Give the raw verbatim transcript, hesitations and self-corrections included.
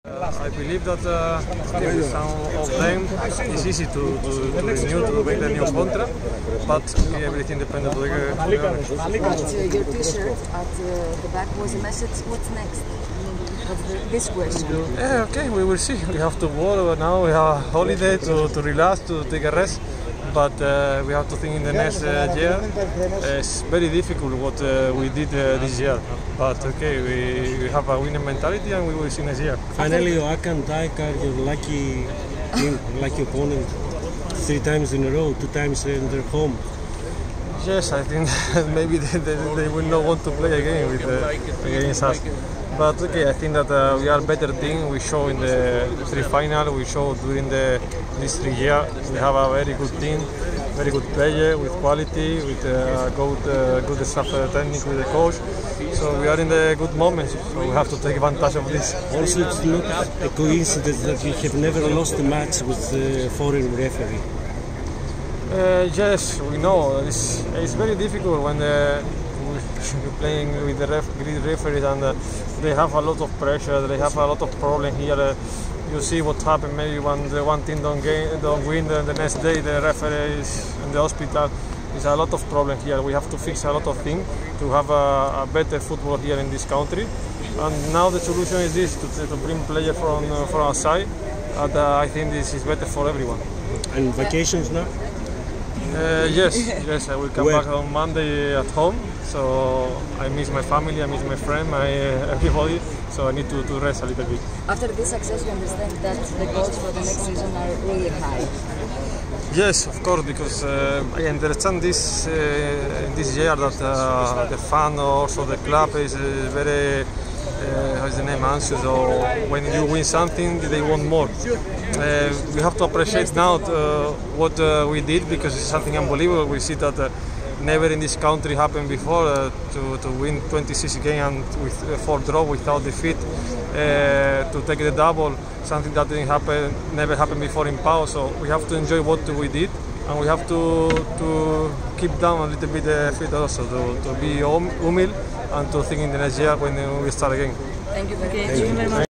Uh, I believe that uh, with some of them it's easy to, to, to renew, to make a new contract, but okay, everything depends on the But uh, your T-shirt at uh, the back was a message. What's next? What's the, this question? Yeah, okay, we will see. We have to work now. We have a holiday to, to relax, to take a rest. But uh, we have to think in the next uh, year. Uh, it's very difficult what uh, we did uh, this year. But okay, we, we have a winning mentality and we will see next year. Finally, Oaxaca and Daikar, your lucky team, lucky opponent, three times in a row, two times in their home. Yes, I think maybe they, they, they will not want to play again with uh, against us. But okay, I think that uh, we are a better team. We show in the three final. We show during the these three years. We have a very good team, very good player with quality, with uh, good uh, good staff uh, technique with the coach. So we are in the good moments. So we have to take advantage of this. Also, it's not a coincidence that you have never lost a match with a foreign referee. Uh, yes, we know. It's, it's very difficult when uh, we're playing with the ref, referees and uh, they have a lot of pressure, they have a lot of problems here. Uh, you see what happened maybe when the one team don't, gain, don't win, and the next day the referee is in the hospital. There's a lot of problems here. We have to fix a lot of things to have a, a better football here in this country. And now the solution is this, to, to bring players from, uh, from outside. And uh, I think this is better for everyone. And vacations now? Uh, yes, yes, I will come Where? back on Monday at home. So I miss my family, I miss my friend, my uh, everybody. So I need to, to rest a little bit. After this success, you understand that the goals for the next season are really high. Yes, of course, because uh, I understand this uh, this year that uh, the fan, also the club, is uh, very. Uh, how's the name, anxious, or when you win something they want more. Uh, we have to appreciate now uh, what uh, we did, because it's something unbelievable. We see that uh, never in this country happened before uh, to, to win twenty-six games and with uh, four draw without defeat, uh, to take the double, something that didn't happen, never happened before in Pau. So we have to enjoy what we did, and we have to to keep down a little bit the feet also, to, to be humble and to think in the next year when we start again. Thank you very much.